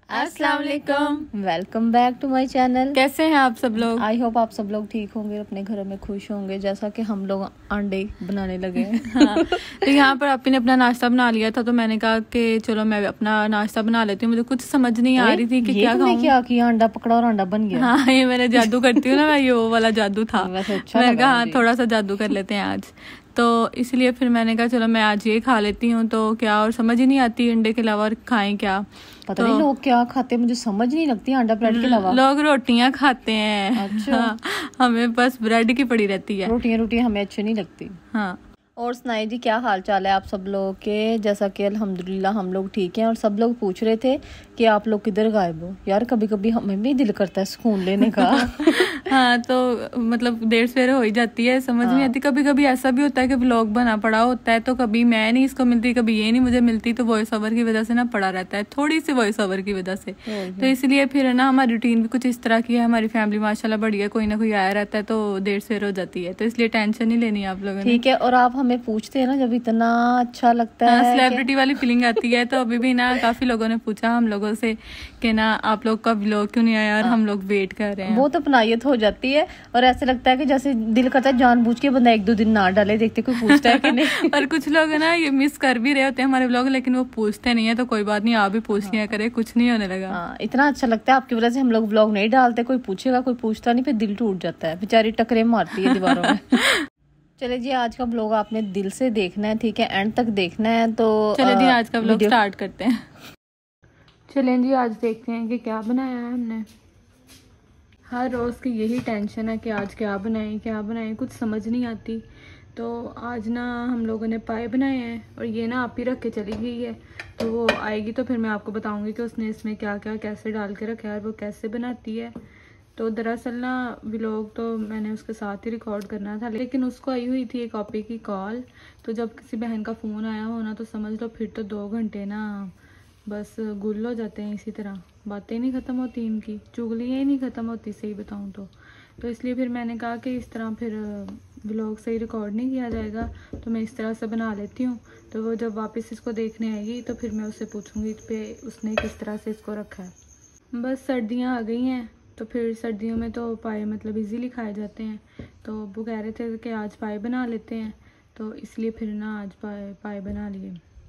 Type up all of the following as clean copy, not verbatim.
अस्सलाम वालेकुम, welcome back to my channel. कैसे हैं आप सब लोग? आई होप आप सब लोग ठीक होंगे, अपने घरों में खुश होंगे जैसा कि हम लोग अंडे बनाने लगे हैं। हाँ, तो यहाँ पर आपी ने अपना नाश्ता बना लिया था, तो मैंने कहा कि चलो मैं अपना नाश्ता बना लेती हूँ। मुझे कुछ समझ नहीं आ रही थी कि क्या खाऊं। क्या किया, अंडा पकड़ा और अंडा बन गया। हाँ, ये मैंने जादू करती हूँ ना, मैं ये वो वाला जादू था। अच्छा मैंने कहा हाँ थोड़ा सा जादू कर लेते हैं आज, तो इसलिए फिर मैंने कहा चलो मैं आज ये खा लेती हूँ। तो क्या, और समझ ही नहीं आती अंडे के अलावा और खाएं क्या। पता नहीं लोग क्या खाते, मुझे समझ नहीं लगती अंडा ब्रेड के अलावा। लोग रोटियां खाते हैं। अच्छा। हाँ, हमें बस ब्रेड की पड़ी रहती है। रोटियां हमें अच्छी नहीं लगती। हाँ, और सुनाई जी, क्या हाल चाल है आप सब लोगों के? जैसा कि अल्हम्दुलिल्लाह हम लोग ठीक हैं। और सब लोग पूछ रहे थे कि आप लोग किधर गायब हो। यार कभी कभी हमें भी दिल करता है सुकून लेने का। हाँ, तो मतलब देर सवेरे हो ही जाती है, समझ नहीं आती। कभी कभी ऐसा भी होता है कि व्लॉग बना पड़ा होता है, तो कभी मैं नहीं इसको मिलती, कभी ये नहीं मुझे मिलती, तो वॉइस ओवर की वजह से ना पड़ा रहता है, थोड़ी सी वॉइस ओवर की वजह से। तो इसलिए फिर ना हमारी रूटीन भी कुछ इस तरह की है। हमारी फैमिली माशाल्लाह बढ़िया, कोई ना कोई आया रहता है, तो देर सवेर हो जाती है। तो इसलिए टेंशन नहीं लेनी आप लोगों ने, ठीक है। और आप हमें पूछते हैं ना जब, इतना अच्छा लगता है, सेलिब्रिटी वाली फीलिंग आती है। तो अभी भी ना काफी लोगों ने पूछा हम लोगों से कि ना आप लोग का व्लॉग क्यों नहीं आया, और हम लोग वेट कर रहे हैं। वो तो अपनायत हो जाती है, और ऐसे लगता है कि जैसे दिल करता है जानबूझ के बंदा 1-2 दिन ना डाले, देखते कोई पूछता है कि नहीं। और कुछ लोग ना ये मिस कर भी रहे होते हैं हमारे व्लॉग, लेकिन वो पूछते नहीं है। तो कोई बात नहीं, आप भी पूछ लिया करे, कुछ नहीं होने लगा। हाँ, इतना अच्छा लगता है आपकी वजह से हम लोग व्लॉग नहीं डालते। कोई पूछेगा, कोई पूछता नहीं, फिर दिल टूट जाता है, बेचारी टकरे मारती है दीवारों में। चले जी, आज का व्लॉग आपने दिल से देखना है, ठीक है, एंड तक देखना है। तो चले जी आज का व्लॉग स्टार्ट करते हैं। चलें जी, आज देखते हैं कि क्या बनाया है हमने। हर रोज़ की यही टेंशन है कि आज क्या बनाएं, कुछ समझ नहीं आती। तो आज ना हम लोगों ने पाए बनाए हैं, और ये ना आप ही रख के चली गई है। तो वो आएगी तो फिर मैं आपको बताऊंगी कि उसने इसमें क्या क्या कैसे डाल के रखा है और वो कैसे बनाती है। तो दरअसल ना व्लॉग तो मैंने उसके साथ ही रिकॉर्ड करना था, लेकिन उसको आई हुई थी एक कॉपी की कॉल। तो जब किसी बहन का फ़ोन आया हो ना, तो समझ लो फिर तो 2 घंटे ना बस गुल हो जाते हैं। इसी तरह बातें नहीं ख़त्म होती, इनकी चुगलियाँ ही नहीं ख़त्म होती, सही बताऊँ तो इसलिए फिर मैंने कहा कि इस तरह फिर व्लॉग सही रिकॉर्ड नहीं किया जाएगा, तो मैं इस तरह से बना लेती हूँ। तो वो जब वापस इसको देखने आएगी तो फिर मैं उससे पूछूँगी पे उसने किस तरह से इसको रखा है। बस सर्दियाँ आ गई हैं, तो फिर सर्दियों में तो पाए मतलब इजीली खाए जाते हैं। तो वो कह रहे थे कि आज पाए बना लेते हैं, तो इसलिए फिर ना आज पाए बना लिए।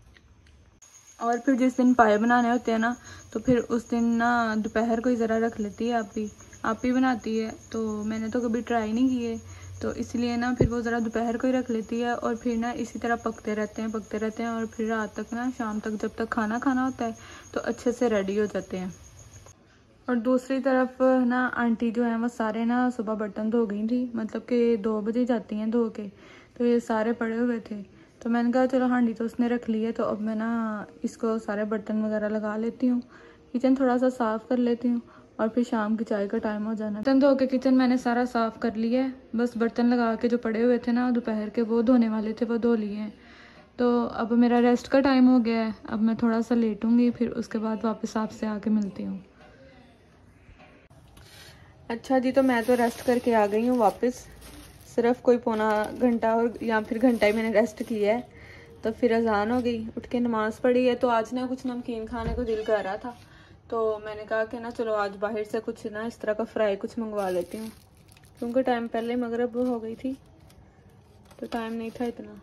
और फिर जिस दिन पाए बनाने होते हैं ना, तो फिर उस दिन ना दोपहर को ही ज़रा रख लेती है आप ही बनाती है। तो मैंने तो कभी ट्राई नहीं किए, तो इसलिए ना फिर वो ज़रा दोपहर को ही रख लेती है, और फिर ना इसी तरह पकते रहते हैं, और फिर रात तक ना शाम तक जब तक खाना होता है तो अच्छे से रेडी हो जाते हैं। और दूसरी तरफ ना आंटी जो है वो सारे ना सुबह बर्तन धो गई थी, मतलब कि 2 बजे जाती हैं धो के। तो ये सारे पड़े हुए थे, तो मैंने कहा चलो हांडी तो उसने रख ली है, तो अब मैं ना इसको सारे बर्तन वगैरह लगा लेती हूँ, किचन थोड़ा सा साफ़ कर लेती हूँ, और फिर शाम की चाय का टाइम हो जाना। बर्तन धो के किचन मैंने सारा साफ़ कर लिया है, बस बर्तन लगा के जो पड़े हुए थे ना दोपहर के, वो धोने वाले थे, वो धो लिए हैं। तो अब मेरा रेस्ट का टाइम हो गया है, अब मैं थोड़ा सा लेटूँगी, फिर उसके बाद वापस आपसे आके मिलती हूँ। अच्छा जी, तो मैं तो रेस्ट करके आ गई हूँ वापस। सिर्फ कोई पौना घंटा और या फिर घंटा ही मैंने रेस्ट किया है। तो फिर अजान हो गई, उठ के नमाज़ पढ़ी है। तो आज ना कुछ नमकीन खाने को दिल कर रहा था, तो मैंने कहा कि ना चलो आज बाहर से कुछ ना इस तरह का फ्राई कुछ मंगवा लेती हूँ, क्योंकि टाइम पहले मगरिब हो गई थी, तो टाइम नहीं था इतना।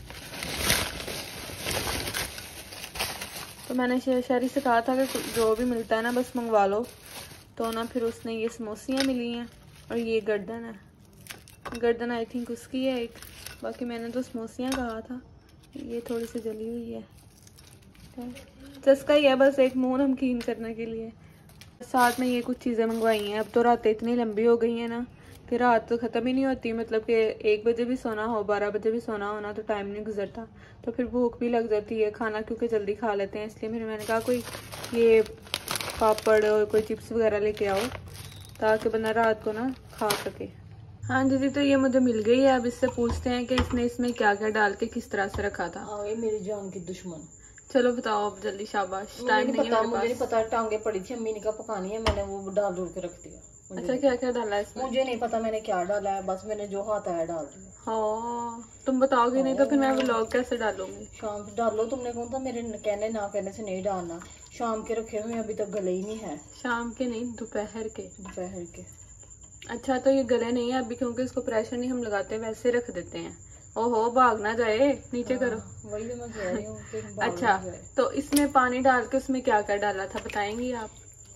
तो मैंने शहरी से कहा था कि जो भी मिलता है ना बस मंगवा लो। तो ना फिर उसने ये समोसियाँ मिली हैं, और ये गर्दन है, गर्दन आई थिंक उसकी है एक, बाकी मैंने तो समोसियाँ कहा था। ये थोड़ी सी जली हुई है, चस्का ही है बस एक मुंह नमकीन करने के लिए। साथ में ये कुछ चीज़ें मंगवाई हैं। अब तो रातें इतनी लंबी हो गई हैं ना कि रात तो ख़त्म ही नहीं होती, मतलब कि 1 बजे भी सोना हो, 12 बजे भी सोना हो ना, तो टाइम नहीं गुजरता। तो फिर भूख भी लग जाती है, खाना क्योंकि जल्दी खा लेते हैं, इसलिए फिर मैंने कहा कोई ये पापड़ और कोई चिप्स वगैरह लेके आओ, ताकि बंदा रात को ना खा सके। हाँ दीदी, तो ये मुझे मिल गई है। अब इससे पूछते हैं कि इसने इसमें क्या क्या डाल के किस तरह से रखा था। ये मेरी जान की दुश्मन। चलो बताओ अब जल्दी, शाबाश। टाइम नहीं है, मुझे नहीं पता, टांगे पड़ी थी अम्मी ने कहा पकानी है, मैंने वो डाल के रख दिया। अच्छा, क्या क्या डाला है इसमें? मुझे नहीं पता मैंने क्या डाला है, बस मैंने जो हाथ आया डाल दिया। हाँ, तुम बताओगे नहीं तो फिर मैं व्लॉग कैसे डालूंगी? शाम से डालो, तुमने कौन था मेरे कहने ना कहने से नहीं डालना। शाम के रखे हुए अभी तक गले ही नहीं है। शाम के नहीं, दोपहर के। दोपहर के। अच्छा तो ये गले नहीं है अभी क्योंकि इसको प्रेशर नहीं हम लगाते, वैसे रख देते हैं। ओहो भाग ना जाए, नीचे करो। वही तो मैं कह रही हूँ कि भाग अच्छा ना जाए। तो इसमें पानी डाल के उसमें क्या क्या डाला था बताएंगी आप?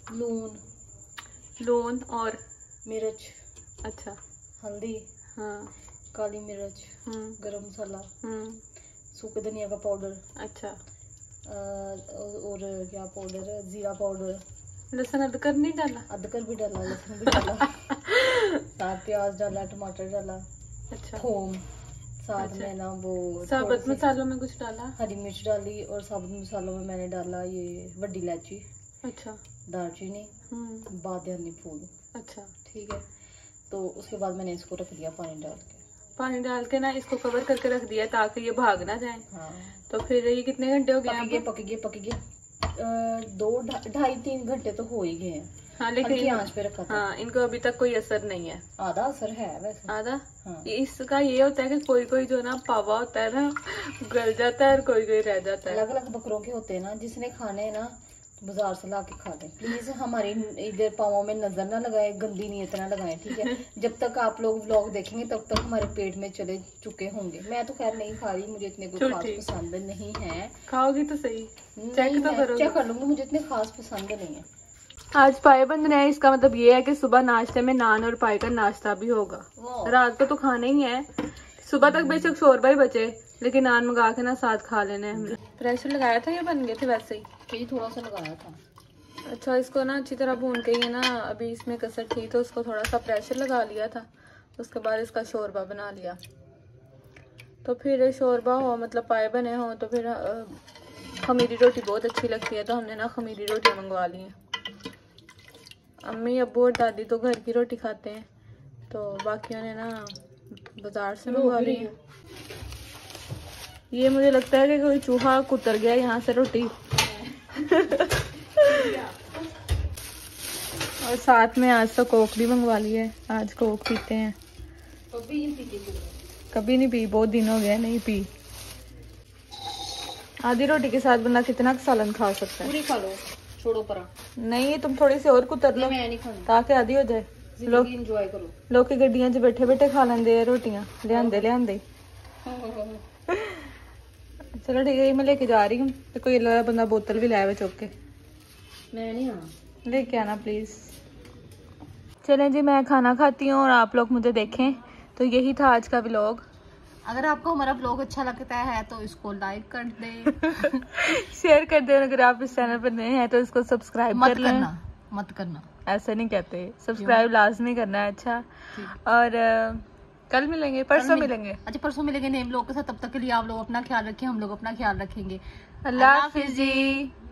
लून और मिर्च। अच्छा। हल्दी। हाँ। काली मिर्च। गरम मसाला। सूखे धनिया का पाउडर। अच्छा। और क्या पाउडर है, जीरा पाउडर। लहसुन अदरक नहीं डाला? अदरक भी डाला, लहसुन भी डाला। साथ प्याज डाला, टमाटर डाला। अच्छा। थोम साथ में ना वो साबुत मसालों में कुछ डाला? हरी मिर्च डाली और साबुत मसालों में मैंने डाला ये बड़ी इलायची। अच्छा। दालचीनी। बादियानी फूल। अच्छा ठीक है। तो उसके बाद मैंने इसको रख दिया पानी डाल के ना इसको कवर करके रख दिया ताकि ये भाग ना जाए। हाँ। तो फिर ये कितने घंटे हो गए? पक गए 2-2.5-3 घंटे तो हो ही गए हैं। हाँ लेकिन आंच पे रखा था। हाँ इनको अभी तक कोई असर नहीं है। आधा असर है वैसे। आधा। हाँ। इसका ये होता है कि कोई कोई जो ना पावा होता है ना गल जाता है और कोई कोई रह जाता है। अलग अलग बकरों के होते हैं ना, जिसने खाने हैं ना बाजार से ला के खा लें प्लीज। हमारे इधर पावों में नजर ना लगाए, गंदी नीयत ना लगाएं, ठीक है। जब तक आप लोग व्लॉग देखेंगे तब तक हमारे पेट में चले चुके होंगे। मैं तो खैर नहीं खा रही, मुझे इतने कुछ खास पसंद नहीं है। खाओगी तो सही, चेक तो करो। चेक कर लूंगी, मुझे इतने खास पसंद नहीं है। आज पाए बंद है, इसका मतलब ये है कि सुबह नाश्ते में नान और पाए का नाश्ता भी होगा। रात को तो खाना ही है, सुबह तक बेशक शोरबा ही बचे लेकिन नान मंगा के ना साथ खा लेने हमने। प्रेशर लगाया था या बन गए थे वैसे ही? थोड़ा सा लगाया था। अच्छा इसको ना अच्छी तरह भून के ये ना अभी इसमें कसर थी तो उसको थोड़ा सा प्रेशर लगा लिया था, उसके बाद इसका शोरबा बना लिया। तो फिर शोरबा हो मतलब पाए बने हो तो फिर खमीरी रोटी बहुत अच्छी लगती है तो हमने ना खमीरी रोटी मंगवा ली है। अम्मी अब्बू और दादी तो घर की रोटी खाते हैं तो बाकियों ने ना बाजार से मंगवा ली है। ये मुझे लगता है कि कोई चूहा कुतर गया यहाँ से रोटी। और साथ में आज तो कोक भी मंगवा ली है, आज कोक पीते हैं। कभी नहीं पी, बहुत दिन हो गए नहीं पी। आधी रोटी के साथ बंदा कितना सालन खा सकता है? पूरी खा लो, छोड़ो परा। नहीं तुम थोड़ी सी और कुतर लो ताकि आधी हो जाए। लोग एंजॉय करो, लोग की गड्डियां च बैठे बैठे खा लेंदे रोटियां, लियांदे। चलो ठीक है, मैं लेके जा रही हूँ तो कोई बंदा बोतल भी लाया हुआ चुक के। मैं नहीं आना, लेके आना प्लीज। चलें जी, मैं खाना खाती हूँ और आप लोग मुझे देखें। तो यही था आज का व्लॉग। अगर आपको हमारा व्लॉग अच्छा लगता है तो इसको लाइक कर दें, शेयर कर दें। अगर आप इस चैनल पर नए हैं तो इसको सब्सक्राइब कर लें। मत करना, ऐसे नहीं कहते, सब्सक्राइब लाजमी करना है। अच्छा और कल मिलेंगे, परसों मिलेंगे। अच्छा परसों मिलेंगे नए व्लॉग के साथ। तब तक के लिए आप लोग अपना ख्याल रखें, हम लोग अपना ख्याल रखेंगे। अल्लाह हाफिज़ जी।